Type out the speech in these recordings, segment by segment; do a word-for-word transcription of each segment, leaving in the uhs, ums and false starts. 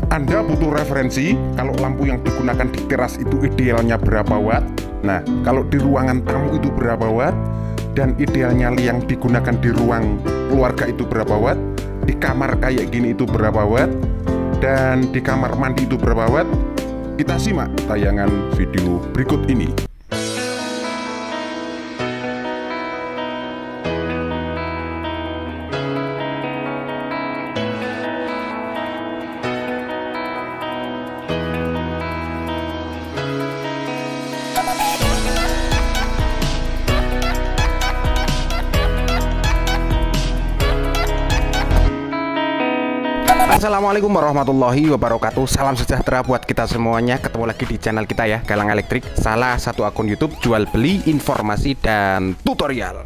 Anda butuh referensi kalau lampu yang digunakan di teras itu idealnya berapa watt. Nah, kalau di ruangan tamu itu berapa watt, dan idealnya yang digunakan di ruang keluarga itu berapa watt, di kamar kayak gini itu berapa watt, dan di kamar mandi itu berapa watt. Kita simak tayangan video berikut ini. Assalamualaikum warahmatullahi wabarakatuh. Salam sejahtera buat kita semuanya. Ketemu lagi di channel kita ya, Galang Elektrik, salah satu akun YouTube jual beli informasi dan tutorial.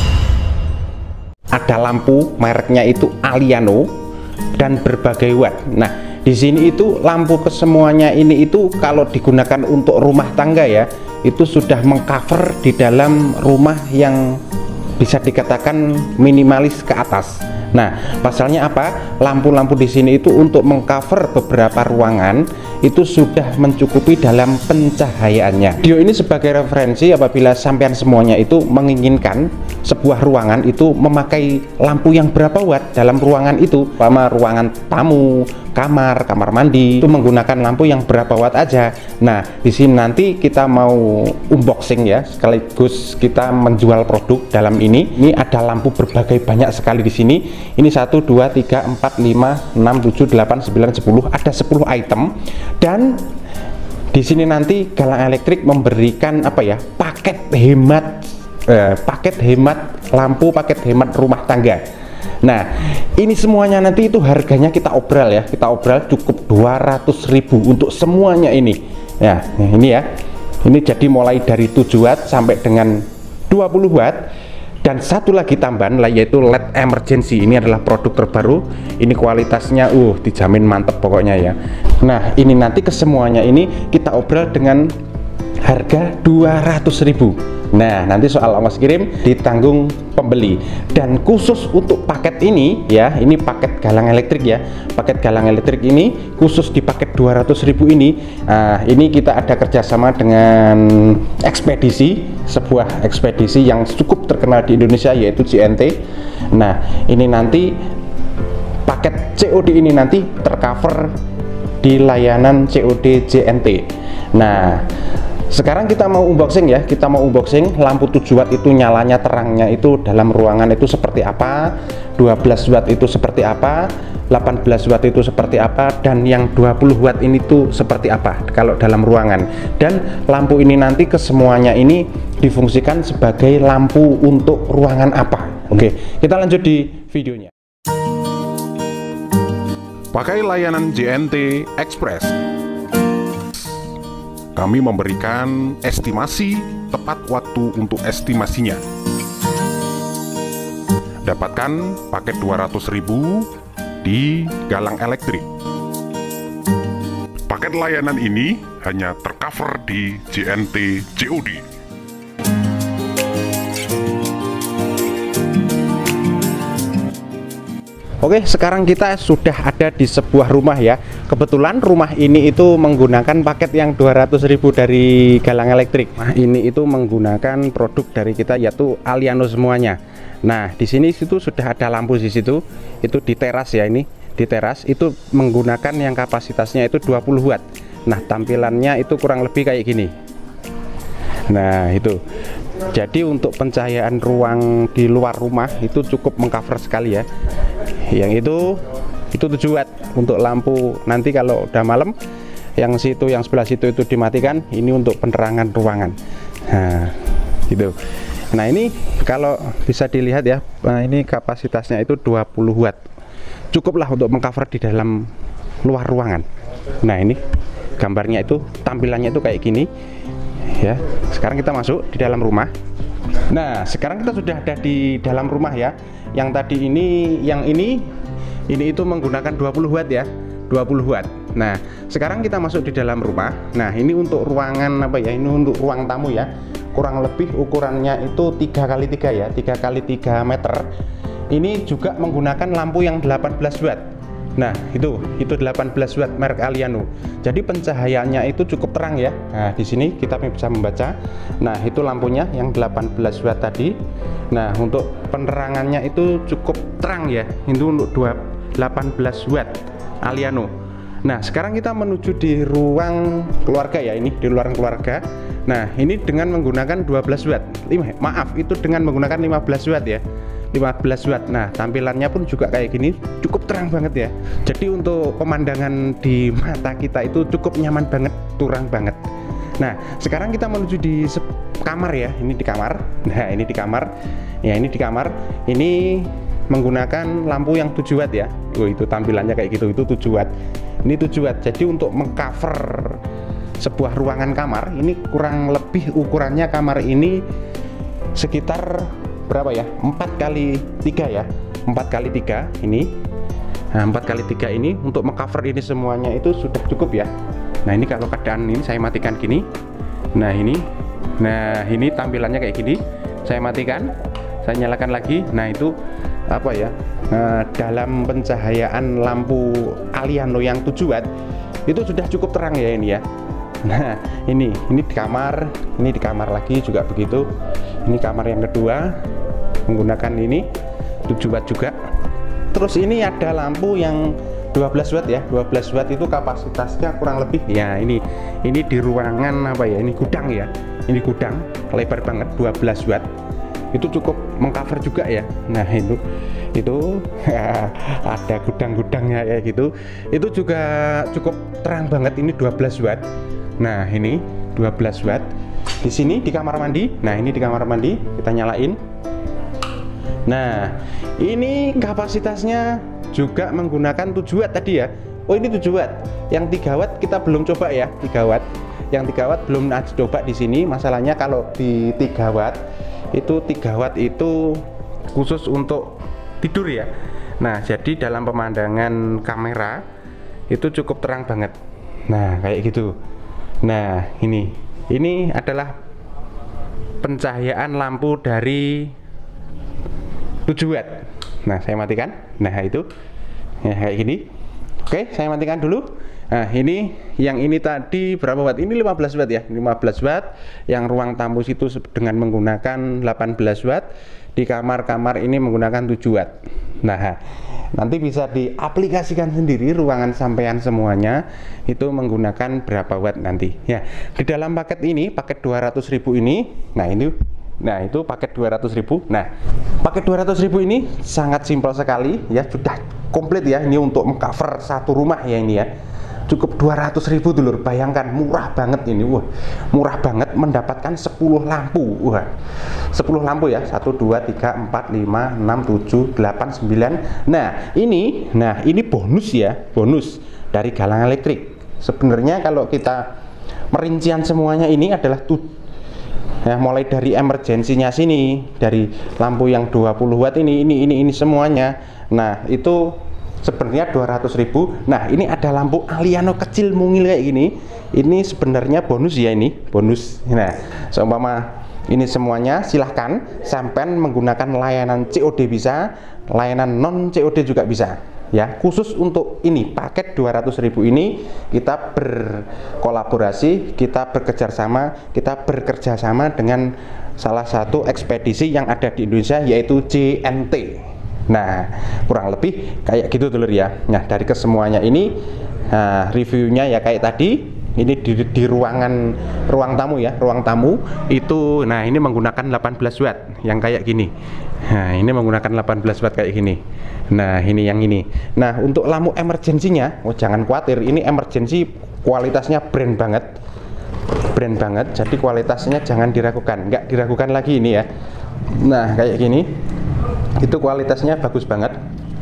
Ada lampu mereknya itu Aliano dan berbagai watt. Nah, di sini itu lampu kesemuanya ini itu kalau digunakan untuk rumah tangga ya, itu sudah mengcover di dalam rumah yang bisa dikatakan minimalis ke atas. Nah, pasalnya apa? Lampu-lampu di sini itu untuk mengcover beberapa ruangan itu sudah mencukupi dalam pencahayaannya. Video ini sebagai referensi apabila sampean semuanya itu menginginkan sebuah ruangan itu memakai lampu yang berapa watt dalam ruangan itu, sama ruangan tamu, kamar, kamar mandi itu menggunakan lampu yang berapa watt aja. Nah, di sini nanti kita mau unboxing ya, sekaligus kita menjual produk dalam ini. Ini ada lampu berbagai banyak sekali di sini. Ini satu, dua, tiga, empat, lima, enam, tujuh, delapan, sembilan, sepuluh. Ada sepuluh item. Dan di sini nanti Galang Elektrik memberikan apa ya? Paket hemat eh, paket hemat lampu, paket hemat rumah tangga. Nah, ini semuanya nanti itu harganya kita obral ya. Kita obral cukup dua ratus ribu untuk semuanya ini. Ya, nah ini ya. Ini jadi mulai dari tujuh watt sampai dengan dua puluh watt. Dan satu lagi tambahan lah, yaitu L E D emergency. Ini adalah produk terbaru. Ini kualitasnya uh dijamin mantep pokoknya ya. Nah, ini nanti kesemuanya ini kita obral dengan harga dua ratus ribu. Nah, nanti soal ongkos kirim ditanggung pembeli. Dan khusus untuk paket ini ya, ini paket Galang Elektrik ya. Paket Galang Elektrik ini khusus di paket dua ratus ribu ini. Nah, ini kita ada kerjasama dengan ekspedisi, sebuah ekspedisi yang cukup terkenal di Indonesia yaitu J N T. Nah, ini nanti paket C O D ini nanti tercover di layanan C O D J N T. Nah, sekarang kita mau unboxing ya, kita mau unboxing lampu tujuh watt itu nyalanya terangnya itu dalam ruangan itu seperti apa, dua belas watt itu seperti apa, delapan belas watt itu seperti apa, dan yang dua puluh watt ini tuh seperti apa kalau dalam ruangan. Dan lampu ini nanti kesemuanya ini difungsikan sebagai lampu untuk ruangan apa. Oke, kita lanjut di videonya. Pakai layanan J N T Express, kami memberikan estimasi tepat waktu untuk estimasinya. Dapatkan paket dua ratus ribu di Galang Elektrik. Paket layanan ini hanya tercover di J N T C O D. Oke, sekarang kita sudah ada di sebuah rumah ya. Kebetulan rumah ini itu menggunakan paket yang dua ratus ribu dari Galang Elektrik. Nah, ini itu menggunakan produk dari kita yaitu Aliano semuanya. Nah, di sini itu sudah ada lampu di situ. Itu di teras ya, ini di teras itu menggunakan yang kapasitasnya itu dua puluh watt. Nah, tampilannya itu kurang lebih kayak gini. Nah, itu. Jadi untuk pencahayaan ruang di luar rumah itu cukup mengcover sekali ya. Yang itu itu tujuh watt untuk lampu nanti kalau udah malam, yang situ yang sebelah situ itu dimatikan. Ini untuk penerangan ruangan. Nah, gitu. Nah, ini kalau bisa dilihat ya, nah ini kapasitasnya itu dua puluh watt. Cukuplah untuk mengcover di dalam luar ruangan. Nah, ini gambarnya itu tampilannya itu kayak gini. Ya, sekarang kita masuk di dalam rumah. Nah, sekarang kita sudah ada di dalam rumah ya. Yang tadi ini, yang ini, ini itu menggunakan dua puluh watt ya, dua puluh watt. Nah, sekarang kita masuk di dalam rumah. Nah, ini untuk ruangan apa ya? Ini untuk ruang tamu ya. Kurang lebih ukurannya itu tiga kali tiga ya, tiga kali tiga meter. Ini juga menggunakan lampu yang delapan belas watt. Nah, itu itu delapan belas watt merek Aliano. Jadi pencahayaannya itu cukup terang ya. Nah, di sini kita bisa membaca. Nah, itu lampunya yang delapan belas watt tadi. Nah, untuk penerangannya itu cukup terang ya. Itu untuk delapan belas watt Aliano. Nah, sekarang kita menuju di ruang keluarga ya, ini di ruang keluarga. Nah, ini dengan menggunakan dua belas watt. Maaf, itu dengan menggunakan lima belas watt ya. lima belas watt. Nah, tampilannya pun juga kayak gini, cukup terang banget ya. Jadi untuk pemandangan di mata kita itu cukup nyaman banget, terang banget. Nah, sekarang kita menuju di kamar ya. Ini di kamar. Nah, ini di kamar. Ya, ini di kamar. Ini menggunakan lampu yang tujuh watt ya. Oh, itu tampilannya kayak gitu. Itu tujuh watt. Ini tujuh watt. Jadi untuk mengcover sebuah ruangan kamar, ini kurang lebih ukurannya kamar ini sekitar berapa ya, empat kali tiga ya, empat kali tiga ini. Nah, empat kali tiga ini untuk mengcover ini semuanya itu sudah cukup ya. Nah, ini kalau keadaan ini saya matikan gini. Nah, ini nah ini tampilannya kayak gini. Saya matikan, saya nyalakan lagi. Nah, itu apa ya, nah, dalam pencahayaan lampu Aliano yang tujuh watt itu sudah cukup terang ya ini ya. Nah, ini ini di kamar, ini di kamar lagi juga begitu. Ini kamar yang kedua menggunakan ini tujuh watt juga. Terus ini ada lampu yang dua belas watt ya. dua belas watt itu kapasitasnya kurang lebih ya, ini ini di ruangan apa ya, ini gudang ya. Ini gudang lebar banget, dua belas watt. Itu cukup mengcover juga ya. Nah, itu itu ada gudang-gudangnya ya gitu. Itu juga cukup terang banget, ini dua belas watt. Nah, ini dua belas watt. Di sini di kamar mandi. Nah, ini di kamar mandi kita nyalain. Nah, ini kapasitasnya juga menggunakan tujuh watt tadi ya. Oh, ini tujuh watt. Yang tiga watt kita belum coba ya, tiga watt. Yang tiga watt belum coba di sini. Masalahnya kalau di tiga watt itu tiga watt itu khusus untuk tidur ya. Nah, jadi dalam pemandangan kamera itu cukup terang banget. Nah, kayak gitu. Nah, ini ini adalah pencahayaan lampu dari tujuh watt. Nah, saya matikan. Nah, itu ya, kayak gini. Oke, saya matikan dulu. Nah, ini yang ini tadi berapa watt? Ini lima belas watt ya, lima belas watt. Yang ruang tamu situ dengan menggunakan delapan belas watt. Di kamar-kamar ini menggunakan tujuh watt. Nah, nanti bisa diaplikasikan sendiri ruangan sampean semuanya itu menggunakan berapa watt nanti ya. Di dalam paket ini, paket dua ratus ribu ini, nah ini nah itu paket dua ratus ribu. Nah, paket dua ratus ribu ini sangat simpel sekali ya, sudah komplit ya. Ini untuk mengcover satu rumah ya ini ya. Cukup dua ratus ribu dulur, bayangkan murah banget ini. Wah, murah banget, mendapatkan sepuluh lampu. Wah, sepuluh lampu ya, satu, dua, tiga, empat, lima, enam, tujuh, delapan, sembilan. Nah, ini nah ini bonus ya, bonus dari Galang Elektrik. Sebenarnya kalau kita merincian semuanya ini adalah tuh ya, mulai dari emergensinya sini, dari lampu yang dua puluh watt ini, ini, ini, ini semuanya. Nah, itu sebenarnya dua ratus ribu. Nah, ini ada lampu Aliano kecil mungil kayak gini. Ini sebenarnya bonus ya, ini bonus. Nah, seumpama ini semuanya silahkan sampean menggunakan layanan C O D bisa, layanan non C O D juga bisa. Ya, khusus untuk ini paket dua ratus ribu ini kita berkolaborasi, kita bekerjasama, kita bekerja sama dengan salah satu ekspedisi yang ada di Indonesia yaitu J N T. Nah, kurang lebih kayak gitu dulu ya. Nah, dari kesemuanya ini nah, reviewnya ya kayak tadi. Ini di, di ruangan ruang tamu ya, ruang tamu itu. Nah, ini menggunakan delapan belas watt yang kayak gini. Nah, ini menggunakan delapan belas watt kayak gini. Nah, ini yang ini. Nah, untuk lampu emergensinya, oh jangan khawatir, ini emergency kualitasnya brand banget, brand banget. Jadi kualitasnya jangan diragukan, nggak diragukan lagi ini ya. Nah, kayak gini, itu kualitasnya bagus banget.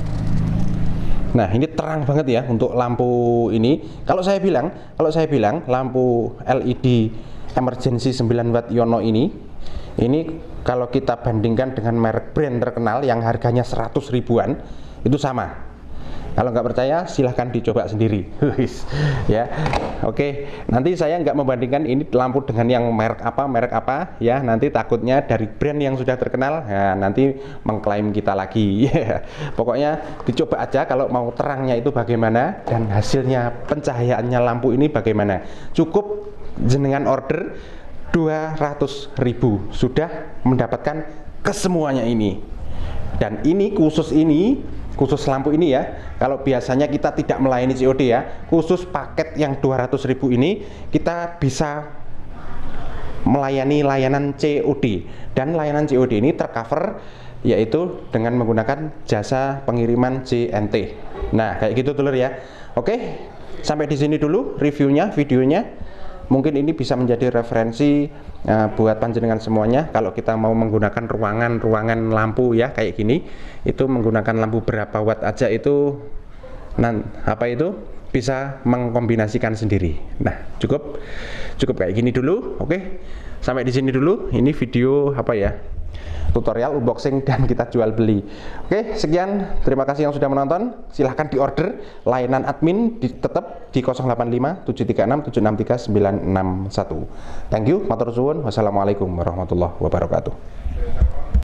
Nah, ini terang banget ya untuk lampu ini. Kalau saya bilang, kalau saya bilang lampu L E D emergency sembilan watt Yono ini, ini kalau kita bandingkan dengan merek brand terkenal yang harganya seratus ribuan, itu sama. Kalau nggak percaya silahkan dicoba sendiri. Ya, oke. Nanti saya nggak membandingkan ini lampu dengan yang merek apa, merek apa ya. Nanti takutnya dari brand yang sudah terkenal, ya, nanti mengklaim kita lagi. Pokoknya dicoba aja kalau mau terangnya itu bagaimana dan hasilnya pencahayaannya lampu ini bagaimana. Cukup jenengan order dua ratus ribu sudah mendapatkan kesemuanya ini. Dan ini khusus ini khusus lampu ini ya, kalau biasanya kita tidak melayani C O D ya, khusus paket yang dua ratus ribu ini kita bisa melayani layanan C O D, dan layanan C O D ini tercover yaitu dengan menggunakan jasa pengiriman J N T. Nah kayak gitu dulur ya. Oke, sampai di sini dulu reviewnya, videonya. Mungkin ini bisa menjadi referensi uh, buat panjenengan semuanya. Kalau kita mau menggunakan ruangan-ruangan lampu ya kayak gini, itu menggunakan lampu berapa watt aja itu, nan apa itu bisa mengkombinasikan sendiri. Nah cukup cukup kayak gini dulu. Oke, sampai di sini dulu. Ini video apa ya? Tutorial unboxing dan kita jual beli. Oke, sekian, terima kasih yang sudah menonton. Silahkan diorder layanan admin di, tetap di nol delapan lima tujuh tiga enam tujuh enam tiga sembilan enam satu. Thank you, matur suwun. Wassalamualaikum warahmatullahi wabarakatuh.